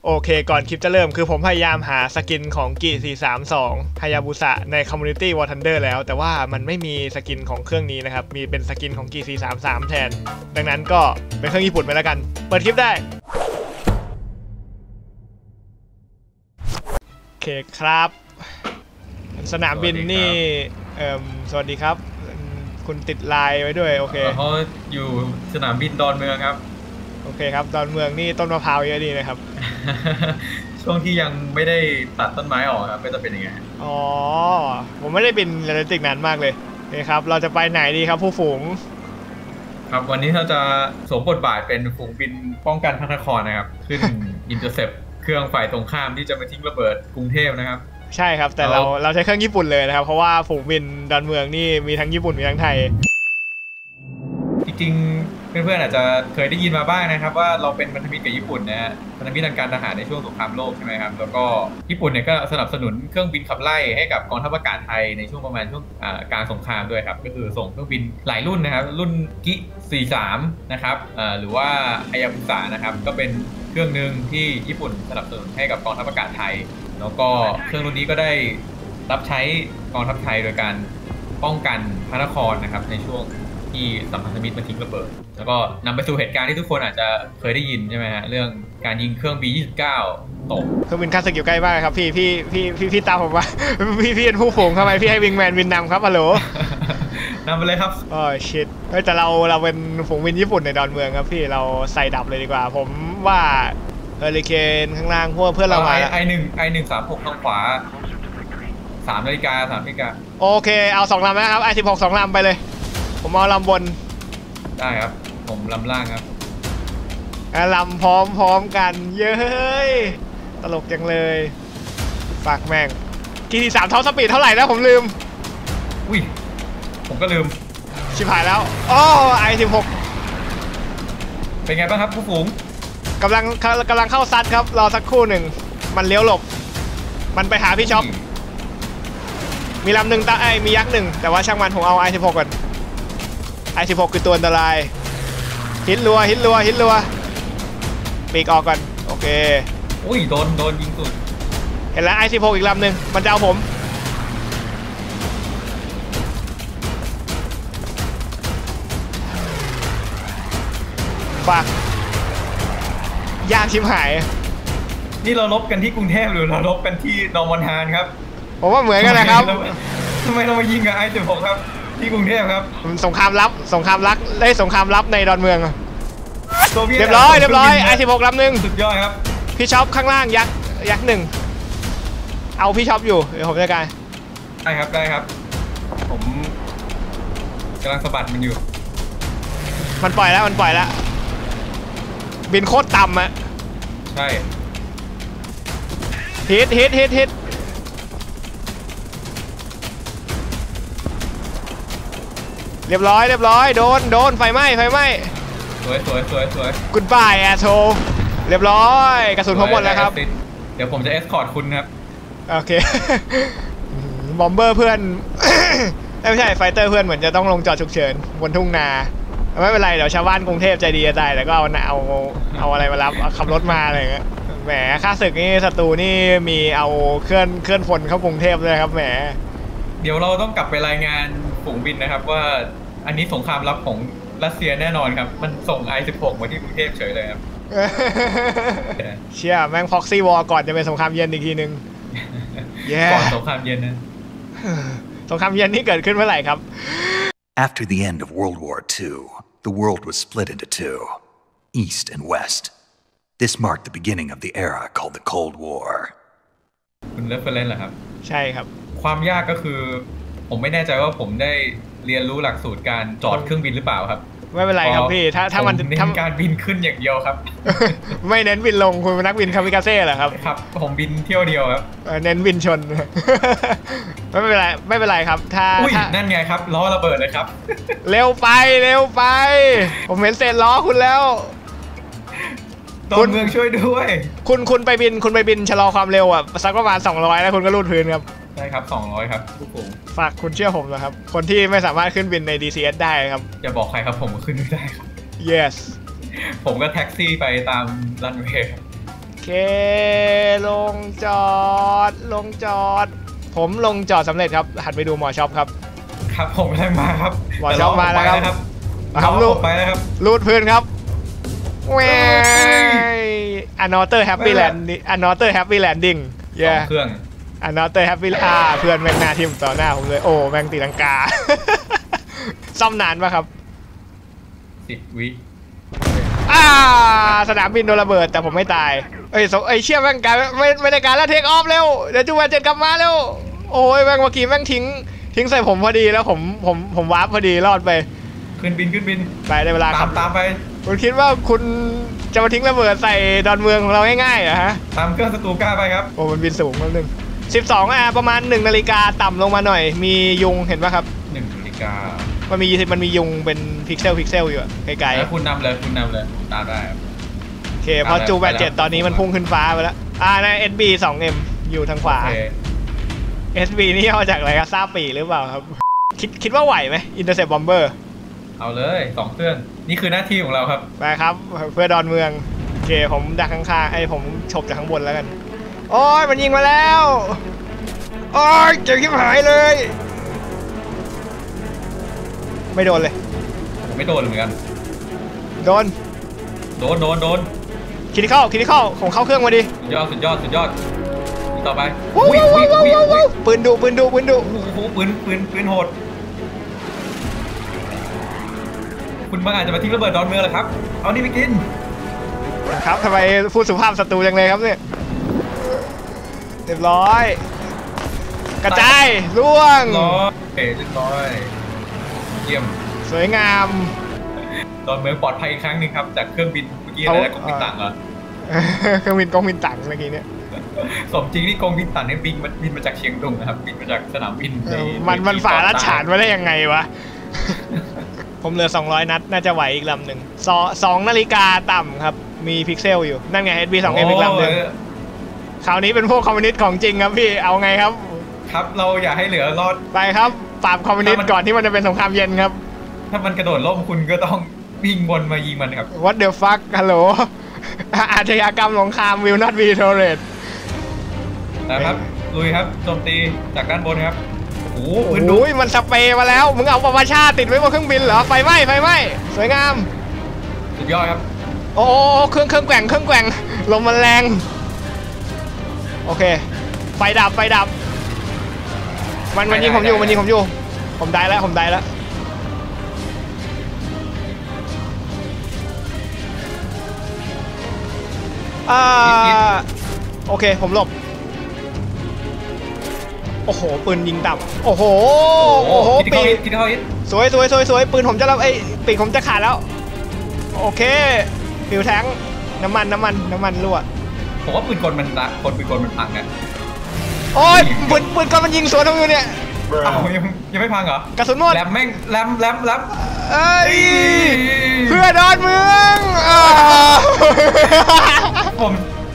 โอเคก่อนคลิปจะเริ่มคือผมพยายามหาสกินของกิ432ฮายาบุสะใน Community War Thunder แล้วแต่ว่ามันไม่มีสกินของเครื่องนี้นะครับมีเป็นสกินของกิ433แทนดังนั้นก็เป็นเครื่องญี่ปุ่นไปแล้วกันเปิดคลิปได้โอเคครับสนามบินนี่สวัสดีครับคุณติดไลน์ไว้ด้วยโอเคเขาอยู่สนามบินดอนเมืองครับโอเคครับดอนเมืองนี่ต้นมะพร้าวเยอะดีนะครับช่วงที่ยังไม่ได้ตัดต้นไม้ออกครับก็จะเป็นยังไงอ๋อผมไม่ได้บินเรติกนานมากเลยนี่ครับเราจะไปไหนดีครับผู้ฝูงครับวันนี้เราจะสวมบทบาทเป็นฝูงบินป้องกันพระนครนะครับขึ้น อินเตอร์เซปเครื่องฝ่ายตรงข้ามที่จะมาทิ้งระเบิดกรุงเทพนะครับใช่ครับแต่เราใช้เครื่องญี่ปุ่นเลยนะครับเพราะว่าฝูงบินดอนเมืองนี่มีทั้งญี่ปุ่นมีทั้งไทยจริงๆเพื่อนๆอาจจะเคยได้ยินมาบ้างนะครับว่าเราเป็นพันธมิตรกับญี่ปุ่นนะฮะพันธมิตรทางการทหารในช่วงสงครามโลกใช่ไหมครับแล้วก็ญี่ปุ่นเนี่ยก็สนับสนุนเครื่องบินขับไล่ให้กับกองทัพอากาศไทยในช่วงประมาณช่วงการสงครามด้วยครับก็คือส่งเครื่องบินหลายรุ่นนะครับรุ่นกิ43นะครับหรือว่าฮายาบุสะนะครับก็เป็นเครื่องหนึ่งที่ญี่ปุ่นสนับสนุนให้กับกองทัพอากาศไทยแล้วก็เครื่องรุ่นนี้ก็ได้รับใช้กองทัพไทยโดยการป้องกันพระนครนะครับในช่วงที่สัมพันธมิตรมาทิ้งระเบิดแล้วก็นำไปสู่เหตุการณ์ที่ทุกคนอาจจะเคยได้ยินใช่ไหมฮะเรื่องการยิงเครื่อง B29 ตกเครื่องบินค่าศึกอยู่ใกล้มากครับพี่ตามผมว่าพี่เป็นผู้ฝูงทำไมพี่ให้วิงแมนบินนำครับฮัลโหลนำไปเลยครับอ๋อชิตแต่เราเป็นฝูงบินญี่ปุ่นในดอนเมืองครับพี่เราใส่ดับเลยดีกว่าผมว่าเฮอริเคนข้างล่างพวกเพื่อนเรามา I136ทางขวา3 นาฬิกาโอเคเอา2 ลำนะครับ I16 2 ลำไปเลยผมเอาลำบนได้ครับผมลำล่างครับลำพร้อมกันเย้ยตลกจังเลยฝากแม่งกีที่3ท็อปสปีดเท่าไหร่นะผมลืมอุ้ยผมก็ลืมชิบหายแล้วอ๋อI16 เป็นไงบ้างครับผู้ฝูงกำลังเข้าซัดครับรอสักครู่หนึ่งมันเลี้ยวหลบมันไปหาพี่ช็อปมีลำหนึ่งมียักษ์หนึ่งแต่ว่าช่างมันผมเอาI16ก่อนI16คือตัวอันตรายฮิตรัวปีกออกก่อนโอเคอุ้ยโดนยิงสุดเห็นแล้วI16อีกลำหนึ่งมันจะเอาผมฝากยากชิบหายนี่เราลบกันที่กรุงเทพหรือเราลบกันที่นอร์มอนฮานครับผมว่าเหมือนกันนะครับทำไมเรามายิงกับI16ครับที่กรุงเทพครับสงครามลับได้สงครามลับในดอนเมืองเรียบร้อยI16ลำหนึ่งสุดยอดครับพี่ช็อปข้างล่างยักษ์หนึ่งเอาพี่ช็อปอยู่เดี๋ยวผมจัดการได้ครับผมกำลังสะบัดมันอยู่มันปล่อยแล้วบินโคตรต่ำอะใช่ฮิตเรียบร้อยโดนไฟไหม้สวยกุดบายแอร์โชว์เรียบร้อยกระสุนผมหมดแล้วครับเดี๋ยวผมจะเอสคอร์ตคุณครับโอเคบอมเบอร์เพื่อน ไม่ใช่ไฟเตอร์เพื่อนเหมือนจะต้องลงจอดฉุกเฉินบนทุ่งนาไม่เป็นไรเดี๋ยวชาวบ้านกรุงเทพใจดีจะตายแล้วก็เอาอะไรมารับขับรถมาอะไรเงี้ยแหมค่าศึกนี่ศัตรูนี่มีเอาเคลื่อนพลเข้ากรุงเทพเลยครับแหมเดี๋ยวเราต้องกลับไปรายงานฝูงบินนะครับว่าอันนี้สงครามลับของรัสเซียแน่นอนครับมันส่งI16มาที่กรุงเทพเฉยเลยครับเชี่ยแม่งพ็อกซี่วอร์ก่อนจะเป็นสงครามเย็นอีกทีนึงก่อนสงครามเย็นนะสงครามเย็นนี่เกิดขึ้นเมื่อไหร่ครับ After the end of World War II, the world was split into two, East and West. This marked the beginning of the era called the Cold War. คุณเรฟเฟอเรนซ์เหรอครับใช่ครับความยากก็คือผมไม่แน่ใจว่าผมได้เรียนรู้หลักสูตรการจอดเครื่องบินหรือเปล่าครับไม่เป็นไรครับพี่ถ้ามันเน้นการบินขึ้นอย่างเดียวครับไม่เน้นบินลงคุณเป็นนักบินคามิกาเซ่เหรอครับครับผมบินเที่ยวเดียวครับเน้นบินชนไม่เป็นไรครับถ้านั่นไงครับล้อระเบิดเลยครับเร็วไปผมเห็นเศษล้อคุณแล้วคุณเมืองช่วยด้วยคุณไปบินชะลอความเร็วอ่ะสักประมาณ200แล้วคุณก็ลูดพื้นครับใช่ครับ200ครับทุกคนฝากคุณเชื่อผมนะครับคนที่ไม่สามารถขึ้นบินใน DCS ได้ครับอย่าบอกใครครับผมขึ้นไม่ได้ครับ yes ผมก็แท็กซี่ไปตามรันเวย์โอเคเคลงจอดผมลงจอดสำเร็จครับหันไปดูหมอช็อปครับครับผมได้มาครับหมอช็อปมาแล้วครับครับลูกไปแล้วครับรูดพื้นครับแหวanother happy landing another happy landing สองเครื่อง another happy เพื่อนแม่งหน้าทิ่มต่อหน้าผมเลยโอ้แม่งตีลังกา ซ่อมนานปะครับ 10 วิสนามบินโดนระเบิดแต่ผมไม่ตายเอ้ยเชี่ยแม่งการไม่ได้การแล้วเทคออฟเร็วเดี๋ยวจูแวนเจ็ดกลับมาเร็วโอ้ยแม่งเมื่อกี้แม่งทิ้งใส่ผมพอดีแล้วผมวาร์ปพอดีรอดไปขึ้นบินไปได้เวลาครับตามไปคุณคิดว่าคุณจะมาทิ้งระเบิดใส่ดอนเมืองของเราง่ายๆเหรอฮะตามเครื่องสตูก้าไปครับโอ้มันบินสูงนิดนึง12ประมาณ1 นาฬิกาต่ำลงมาหน่อยมียุงเห็นปะครับ 1 นาฬิกามันมียุงเป็นพิกเซลอยู่ไกลๆคุณนำเลยตามได้โอเคพอจูแบต7ตอนนี้มันพุ่งขึ้นฟ้าไปแล้วใน SB 2M อยู่ทางขวา SB นี่เอาจากอะไรครับซาปีหรือเปล่าครับคิดว่าไหวไหม Intercept Bomber เอาเลย2 เครื่องนี่คือหน้าที่ของเราครับไปครับเพื่อดอนเมืองโอเคผมดักข้างๆผมฉกจากข้างบนแล้วกันโอ้ยมันยิงมาแล้วโอ้ยเจ็บขี้หายเลยไม่โดนเลยไม่โดนเหมือนกันโดนคิดที่เข้าของเข้าเครื่องมาดิสุดยอดต่อไปปืนดุโอ้โหปืนโหดคุณบางอาจจะมาทิ้งระเบิดดอนเมืองเหรอครับเอานี่ไปกินครับทำไมพูดสุภาพศัตรูจังเลยครับเนี่ยเรียบร้อยกระจายล่วงเรียบร้อยเยี่ยมสวยงามดอนเมืองปลอดภัยอีกครั้งหนึ่งครับจากเครื่องบินเมื่อกี้อะไรนะกองบินต่างเหรอเครื่องบินกองบินต่างเมื่อกี้เนี่ยสมจริงนี่กองบินต่างเนี่ยบินมาจากเชียงตุงนะครับบินมาจากสนามบินมันฝ่าลาดฉานมาได้ยังไงวะผมเหลือ200 นัดน่าจะไหวอีกลำหนึ่ง2 นาฬิกาต่ำครับมีพิกเซลอยู่นั่นไง SB 2M อีกลำหนึ่งคราวนี้เป็นพวกคอมมิวนิสต์ของจริงครับพี่เอาไงครับครับเราอย่าให้เหลือรอดไปครับปราบคอมมิวนิสต์ก่อนที่มันจะเป็นสงครามเย็นครับถ้ามันกระโดดล่มคุณก็ต้องวิ่งวนมายิงมันครับ What the fuck ฮัลโหลอาชญากรรมสงคราม will not be tolerated นะครับลุยครับโจมตีจากด้านบนครับโอ้โหมันสเปรย์มาแล้วมึงเอาปปชาติดไว้บนเครื่องบินเหรอไฟไหม้สวยงามสุดยอดครับโอ้เครื่องแกว่งลมมันแรงโอเคไฟดับมันยิงผมอยู่ผมได้แล้วโอเคผมหลบโอ้โหปืนยิงต่ำโอ้โหปีสวยปืนผมจะรับปีกผมจะขาดแล้วโอเคฟิวแทงน้ำมันรั่วผมว่าปืนกลมันพังอ่ะโอ้ยปืนกลมันยิงสวนผมอยู่เนี่ยยังไม่พังเหรอกระสุนหมดแรมเพื่อดอนเมืองผม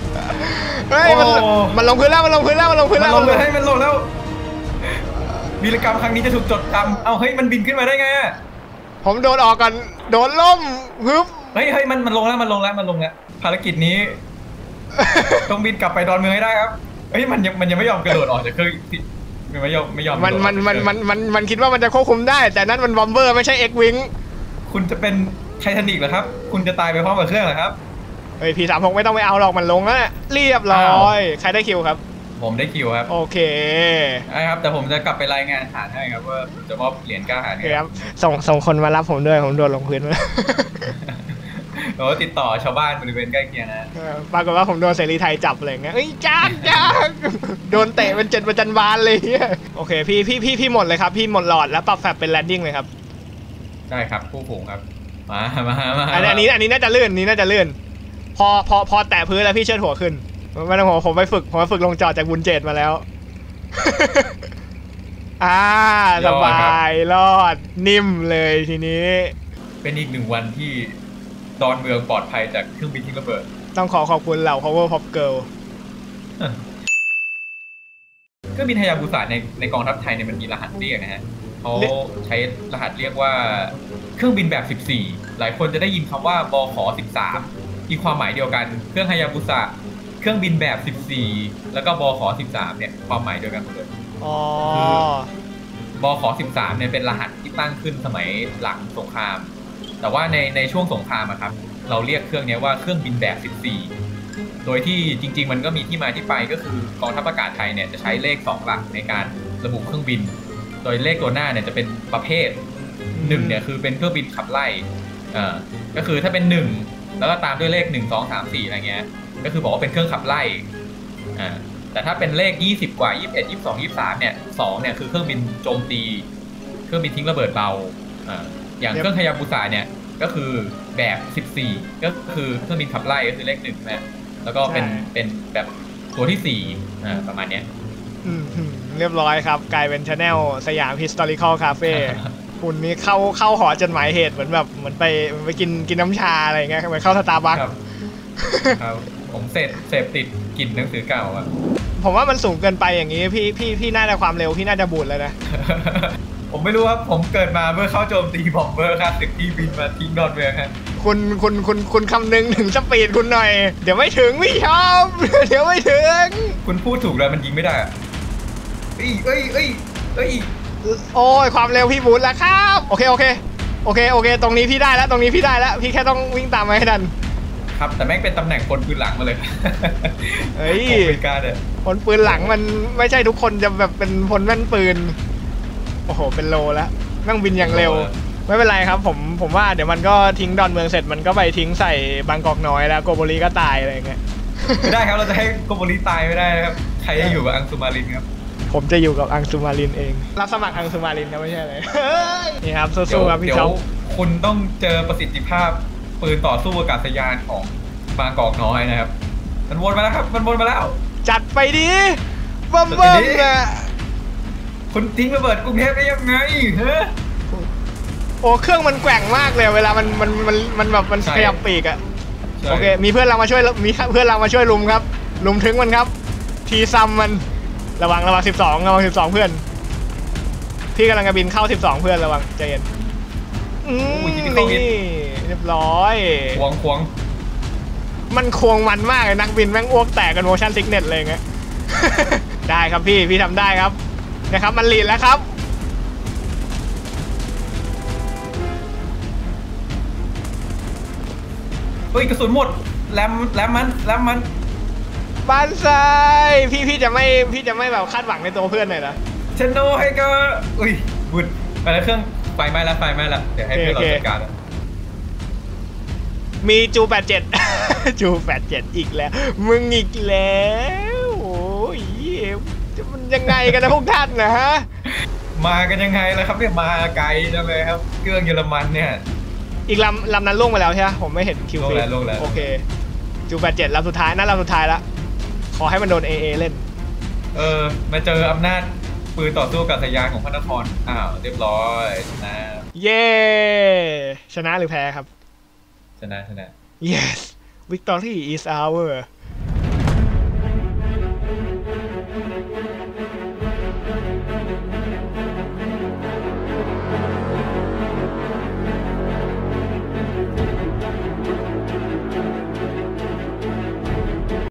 มันลงพื้นแล้วมันลงแล้ววีรกรรมครั้งนี้จะถูกจดจำเอาเฮ้ยมันบินขึ้นมาได้ไงผมโดนออกกันโดนล่มฮึบเฮ้ยมันลงแล้วภารกิจนี้ต้องบินกลับไปดอนเมืองให้ได้ครับเฮ้ยมันยังไม่ยอมกระโดดออกจากเครื่องไม่ยอมมันคิดว่ามันจะควบคุมได้แต่นั่นมันบอมเบอร์ไม่ใช่X-Wing คุณจะเป็นไททานิกเหรอครับคุณจะตายไปพร้อมกับเครื่องเหรอครับเฮ้ยP36ไม่ต้องไปเอาหรอกมันลงแล้วเรียบร้อยใครได้คิวครับผมได้คิวครับโอเคใช่ครับแต่ผมจะกลับไปรายงานฐานให้ครับว่าจะมอบเหรียญกล้าหาญครับส่งคนมารับผมด้วยผมโดนลงพื้นมาติดต่อชาวบ้านบริเวณใกล้เคียงนะปรากฏว่าผมโดนเสรีไทยจับอะไรเงี้ยจ้าโดนเตะเป็น7 ประจันบานเลยโอเคพี่หมดเลยครับพี่หมดหลอดแล้วปรับแฟบเป็นแลนดิ้งเลยครับได้ครับผู้ผงครับมาอันนี้น่าจะลื่นพอแตะพื้นแล้วพี่เชิดหัวขึ้นไม่ต้องหัวผมไปฝึกลงจอดจากบุญเจตมาแล้วสบายรอดนิ่มเลยทีนี้เป็นอีก1 วันที่ดอนเมืองปลอดภัยจากเครื่องบินทิ้งระเบิดต้องขอบคุณเหล่า Power Pop Girl เครื่องบินฮายาบุสะในกองทัพไทยเนี่ยมันมีรหัสเรียกนะฮะเขาใช้รหัสเรียกว่าเครื่องบินแบบ14หลายคนจะได้ยินคำว่าบข.13มีความหมายเดียวกันเครื่องฮายาบุสะเครื่องบินแบบ 14 แล้วก็บข13เนี่ยความหมายเดียวกันหมดเลยอ๋อบข13เนี่ยเป็นรหัสที่ตั้งขึ้นสมัยหลังสงคราม แต่ว่าในช่วงสงครามอะครับเราเรียกเครื่องนี้ว่าเครื่องบินแบบ 14 โดยที่จริงๆมันก็มีที่มาที่ไปก็คือกองทัพอากาศไทยเนี่ยจะใช้เลข2หลักในการระบุเครื่องบิน โดยเลขตัวหน้าเนี่ยจะเป็นประเภท1เนี่ยคือเป็นเครื่องบินขับไล่ก็คือถ้าเป็น1แล้วก็ตามด้วยเลข1 2 3 4อะไรเงี้ยก็คือบอกว่าเป็นเครื่องขับไล่แต่ถ้าเป็นเลข20กว่า21 22 23เนี่ย2เนี่ยคือเครื่องบินโจมตีเครื่องบินทิ้งระเบิดเบาอย่างเครื่องฮายาบุสะเนี่ยก็คือแบบ14ก็คือเครื่องบินขับไล่ก็คือเลข1นะแล้วก็เป็นแบบตัวที่4ประมาณเนี้ยเรียบร้อยครับกลายเป็นชาแนลสยาม Historical Cafe คุณนี่เข้าหอจดหมายเหตุเหมือนไปกินน้ำชาอะไรเงี้ยเหมือนเข้าสตาร์บัคครับผมเสพติดกลิ่นหนังสือเก่าอ่ะผมว่ามันสูงเกินไปอย่างนี้พี่น่าจะความเร็วพี่น่าจะบูดแล้วนะผมไม่รู้ครับผมเกิดมาเมื่อเข้าโจมตีบอมเบอร์ครับตึกที่บินมาทิ้งดอนเมืองฮะคุณคำนึงถึงสปีดคุณหน่อยเดี๋ยวไม่ถึงพี่ชอบเดี๋ยวไม่ถึงคุณพูดถูกแล้วมันยิงไม่ได้อะเอ้ยโอ้ยความเร็วพี่บูดแล้วครับโอเคตรงนี้พี่ได้แล้วพี่แค่ต้องวิ่งตามมาให้ทันครับแต่แม่งเป็นตำแหน่งคนปืนหลังมาเลยเฮ้ยเป็นการเนี่ยคนปืนหลังมันไม่ใช่ทุกคนจะแบบเป็นพลแม่นปืนโอ้โหเป็นโลแล้วนั่งบินอย่างเร็วไม่เป็นไรครับผมว่าเดี๋ยวมันก็ทิ้งดอนเมืองเสร็จมันก็ไปทิ้งใส่บางกอกน้อยแล้วโกโบริก็ตายอะไรเงี้ยไม่ได้ครับเราจะให้โกโบริตายไม่ได้ครับใครจะอยู่กับอังสุมารินครับผมจะอยู่กับอังสุมารินเองรับสมัครอังสุมารินนะไม่ใช่เลยนี่ครับสู้ๆครับพี่ช็อปคุณต้องเจอประสิทธิภาพปืนต่อสู้อากาศยานของบางกอกน้อยนะครับมันวนมาแล้วครับมันวนมาแล้วจัดไปดิเบิ่มนะคุณทิ้งระเบิดกรุงเทพได้ยังไงฮะโอ้เครื่องมันแกว่งมากเลยเวลามันแบบมันขยับปีกอะโอเคมีเพื่อนเรามาช่วยลุมครับลุมถึงมันครับทีซัมมันระวัง12เพื่อนพี่กำลังจะบินเข้า12เพื่อนระวังใจเย็นนี่เรียบร้อยควงมันควงมันมากเลยนักบินแม่งอ้วกแตกกันโมชั่นซิกเน็ตเลยไงได้ครับพี่ทำได้ครับนะครับมันลีดแล้วครับเฮ้ยกระสุนหมดแลมมันบ้านซ้ายพี่จะไม่แบบคาดหวังในตัวเพื่อนเลยนะชโนให้ก็อุ้ยบุญไปแล้วเครื่องไฟไหม้แล้วเดี๋ยวให้เพื่อนเราจัดการมีจู87จู87อีกแล้วมึงอีกแล้วโอ้ยมันยังไงกันนะพวกท่านนะฮะมากันยังไงล่ะครับเนี่ยมาไกลจังเลยครับเครื่องเยอรมันเนี่ยอีกลำนั้นล่วงไปแล้วใช่ไหมผมไม่เห็นคิวฟีลงแล้วโอเคจู87ลำสุดท้ายนะลำสุดท้ายละขอให้มันโดน AA เล่นมาเจออำนาจปืนต่อสู้อากาศยานของพระนครเรียบร้อยนะเย้ชนะหรือแพ้ครับชนะ yes victory is our